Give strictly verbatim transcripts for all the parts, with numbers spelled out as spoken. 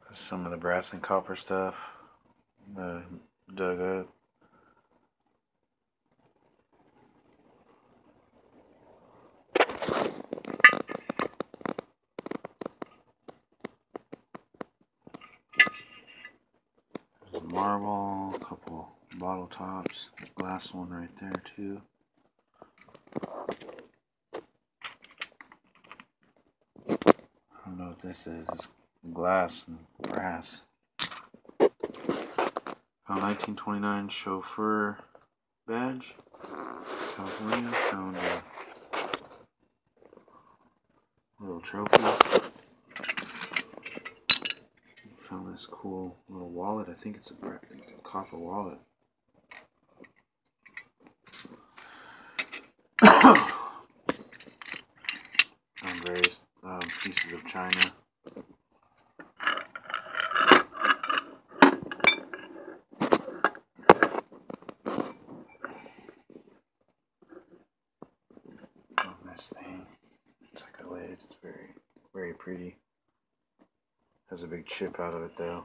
Some of the brass and copper stuff uh, dug up. There's a marble, a couple bottle tops, glass one right there too. I don't know what this is. It's glass and brass. Found nineteen twenty-nine chauffeur badge, California. Found a little trophy. Found this cool little wallet. I think it's a, a copper wallet. Found various um, pieces of china. This thing, it's like a lid. It's very, very pretty. Has a big chip out of it though.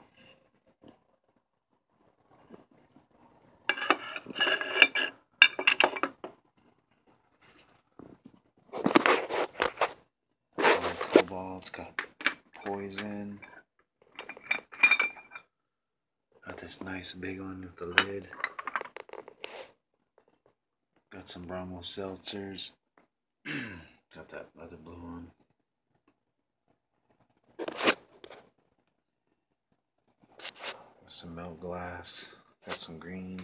Cobalt. It's got poison. Got this nice big one with the lid. Got some Bromo seltzers. Got that other blue one. Some milk glass. Got some green.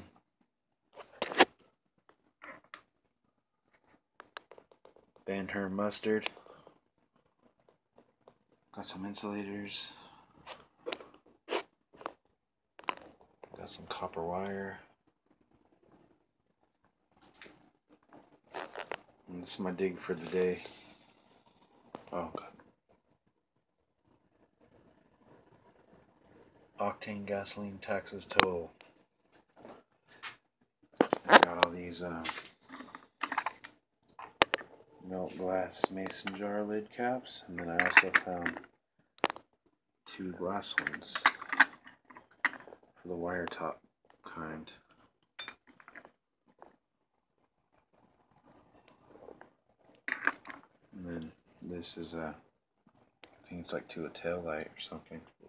Ben-Hur mustard. Got some insulators. Got some copper wire. And this is my dig for the day. Oh god. Octane gasoline taxes total. I got all these uh, melt glass mason jar lid caps, and then I also found two glass ones for the wire top kind. And then this is a, I think it's like to a tail light or something.